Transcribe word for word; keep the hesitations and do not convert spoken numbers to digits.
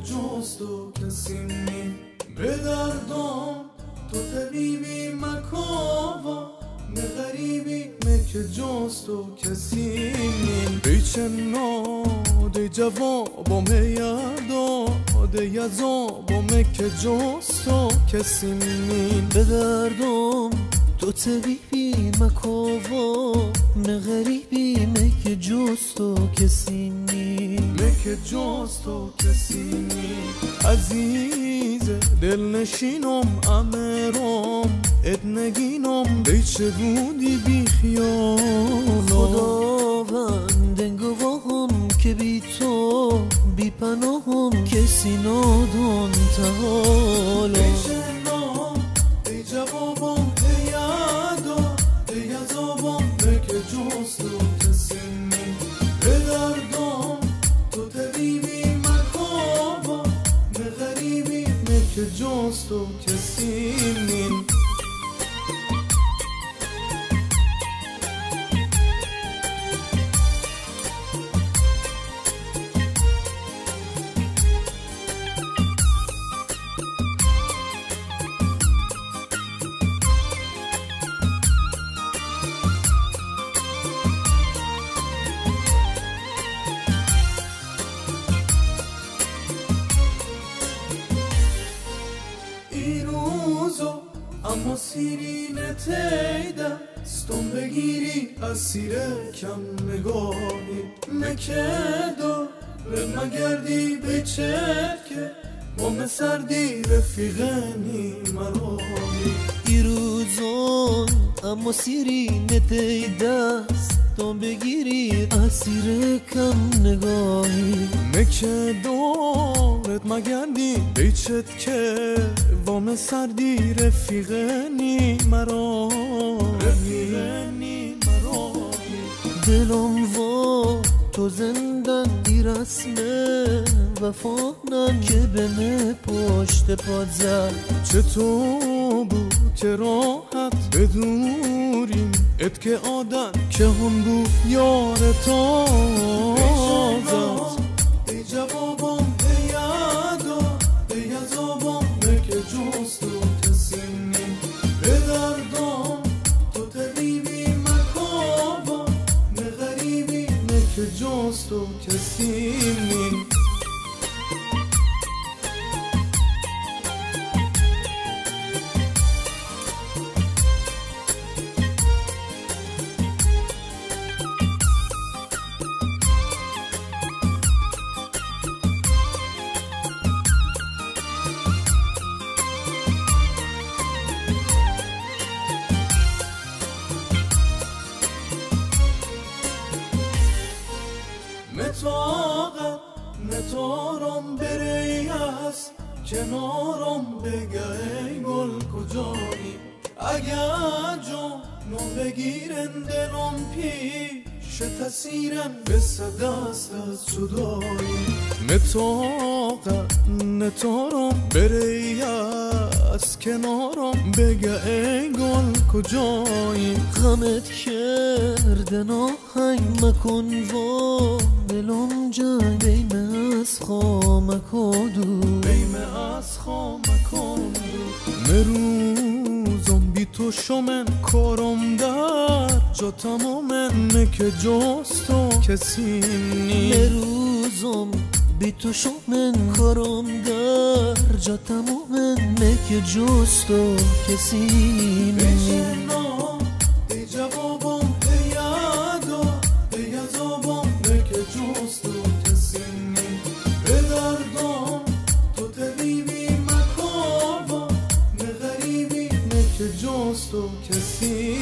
جز تو کسی نی به دردم تو طبیبی مکاوا به غریبی مکه جز تو کسی نی بیچه ناده جوابم یادا ده یزابم که جز تو کسی نی به دردم تو طبیبی مکاوا نه غریبی مکه جز تو کسی نی مکه جز تو کسی نی عزیز دل نشینم امرم اد نگینم بیچه بودی بی خیالم خداوند گواهم که بی تو بی پناهم کسی نادان تا حالا بیچه نام ای جوابم ای یادا ای یزابم مکه جز تو کسی نی به دردم تو طبیبی مکاوا به غریبی مکه جز تو کسی نی اما سیرینه تیده ستون بگیری اسیر کم نگاهی مکه دو رد مگردی بیچه که بام سردی رفیقنی مراهی ای روزان اما سیرینه تیده ستون بگیری اسیر کم نگاهی مکه دورت مگردی بیچت که وام سردی رفیقنی مرا رفیقنی مرا دلم و تو زندن دی رسمه وفانن که به من پشت پاد زد چطور بود که راحت بدوریم ات که عادت که هم بود یار تا زد ای جوابم ای یادا ای یزابم مکه جز تو کسی نی به دردم تو طبیبی مکاوا به غریبی مکه جز تو کسی نی متاقه نتارم بری هست کنارم بگه ای گل کجایی اگر جانم بگیرن دلم پیش تسیرن بس دست از جدایی متاقه نتارم بری هست کنارم بگه ای گل کجایی غمت کردن آهنگ مکن و دلم جنگ بیمه از خامک و دو بیمه از خامک و دو مروزم بی تو شمن کارم در جا تمامن مکه جز تو کسی نی مروزم بی تو شمن کارم در جا تمامن مکه جز تو کسی نی ای جوابم ای یادا ای یزابم مکه جز تو کسی نی به دردم تو طبیبی مکاوا به غریبی مکه جز تو کسی